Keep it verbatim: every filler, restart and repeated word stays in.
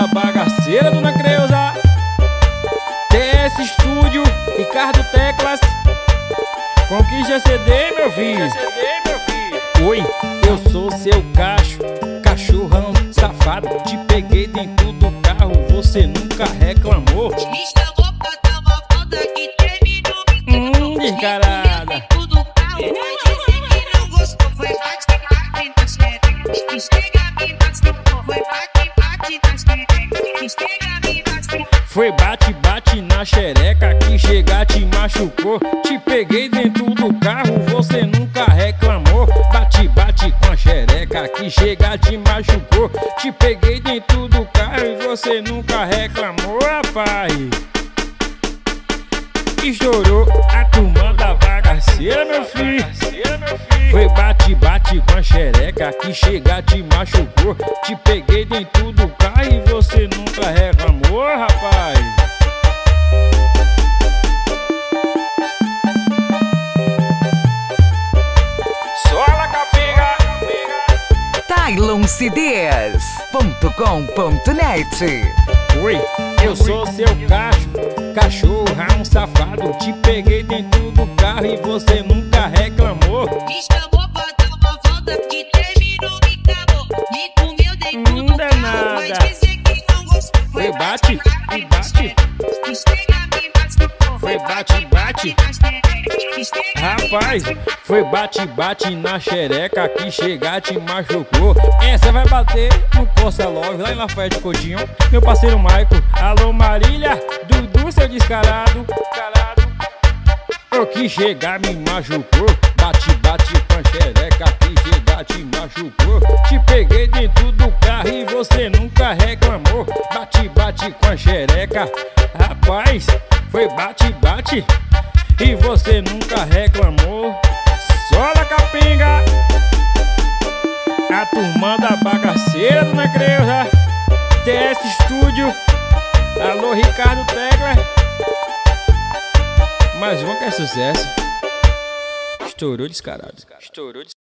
da bagaceira, dona Creuza. T S Studio, Ricardo Teclas. Conquista C D, meu filho. Oi, eu sou seu cacho, cachorrão safado. Te peguei dentro do carro, você nunca reclamou. Me chamou pra dar uma volta que terminou. Hum, descarada. Dentro do carro, mas disse que não gostou. Foi bate, bate na xereca. Esquega, me machucou. Foi bate, bate na xereca. Esquega, me machucou. Foi bate, bate na xereca que chega te machucou. Te peguei dentro do carro, você nunca reclamou. Bate, bate com a xereca que chega te machucou. Te peguei dentro do carro e você nunca reclamou, rapaz. Estourou a turma da bagaceira, meu filho. Foi bate, bate com a xereca que chega te machucou. Te peguei dentro do carro e você nunca reclamou, rapaz. Sola capiga. Tylon C Ds ponto com ponto net. Oi, eu sou seu cacho, cachorrão safado. Te peguei dentro do carro e você nunca reclamou. Me chamou pra dar uma volta que terminou, me acabou. Me comeu dentro Hum, do carro, mas danada. disse que não gostou. Foi bate e bate. Esquega, me machucou. Foi bate, bate. na xereca. Esquega, me Rapaz, machucou. foi bate, bate na xereca que chegar te machucou. Essa vai bater no Costa Love, lá em Lafayette Coutinho. Meu parceiro Maico, alô Marília, Dudu, seu descarado. O que chegar me machucou. Bate, bate com a xereca que chegar te machucou. Te peguei dentro do carro e você nunca reclamou. Bate, bate com a xereca. Rapaz, foi bate, bate e você nunca reclamou. Sola capenga. A turma da bagaceira, dona Creuza. T S Studio. Alô Ricardo Teclas. Mais uma que é sucesso. Estourou descarado. Estourou descarado.